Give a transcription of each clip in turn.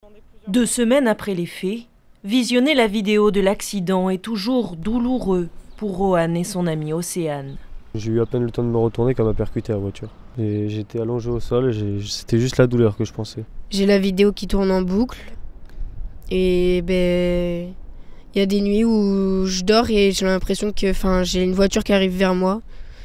2 semaines après les faits, visionner la vidéo de l'accident est toujours douloureux pour Rohan et son amie Océane. J'ai eu à peine le temps de me retourner quand m'a percuté la voiture. J'étais allongé au sol, c'était juste la douleur que je pensais. J'ai la vidéo qui tourne en boucle et il y a des nuits où je dors et j'ai l'impression que j'ai une voiture qui arrive vers moi.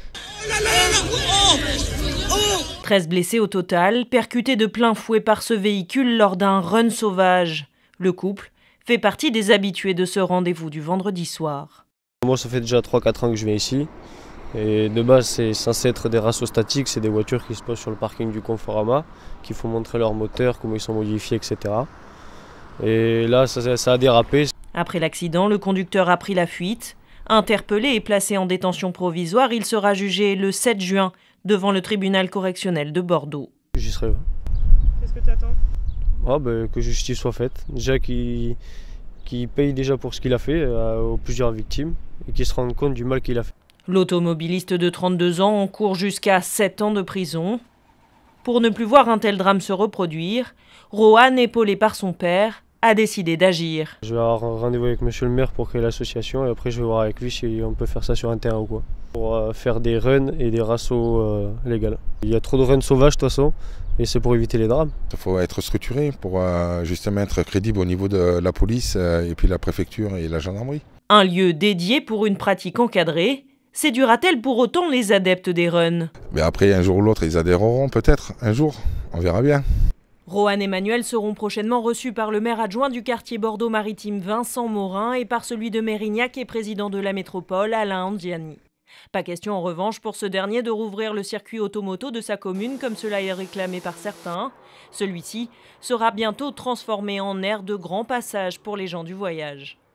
13 blessés au total, percutés de plein fouet par ce véhicule lors d'un run sauvage. Le couple fait partie des habitués de ce rendez-vous du vendredi soir. Moi, ça fait déjà 3-4 ans que je viens ici. Et de base, c'est censé être des rassos statiques, c'est des voitures qui se posent sur le parking du Conforama, qui font montrer leur moteur, comment ils sont modifiés, etc. Et là, ça a dérapé. Après l'accident, le conducteur a pris la fuite. Interpellé et placé en détention provisoire, il sera jugé le 7 juin devant le tribunal correctionnel de Bordeaux. J'y serai. Qu'est-ce que tu attends? Que justice soit faite. Déjà qu'il paye déjà pour ce qu'il a fait aux plusieurs victimes et qu'il se rende compte du mal qu'il a fait. L'automobiliste de 32 ans encourt jusqu'à 7 ans de prison. Pour ne plus voir un tel drame se reproduire, Rohan, épaulé par son père, a décidé d'agir. Je vais avoir un rendez-vous avec monsieur le maire pour créer l'association et après je vais voir avec lui si on peut faire ça sur un terrain ou quoi. Pour faire des runs et des rassos légaux. Il y a trop de runs sauvages de toute façon et c'est pour éviter les drames. Il faut être structuré pour justement être crédible au niveau de la police et puis la préfecture et la gendarmerie. Un lieu dédié pour une pratique encadrée. Séduira-t-elle pour autant les adeptes des runs? Mais après, un jour ou l'autre, ils adhéreront peut-être, un jour, on verra bien. Rohan et Manuel seront prochainement reçus par le maire adjoint du quartier Bordeaux-Maritime Vincent Morin et par celui de Mérignac et président de la métropole Alain Andiani. Pas question en revanche pour ce dernier de rouvrir le circuit automoto de sa commune comme cela est réclamé par certains. Celui-ci sera bientôt transformé en aire de grand passage pour les gens du voyage.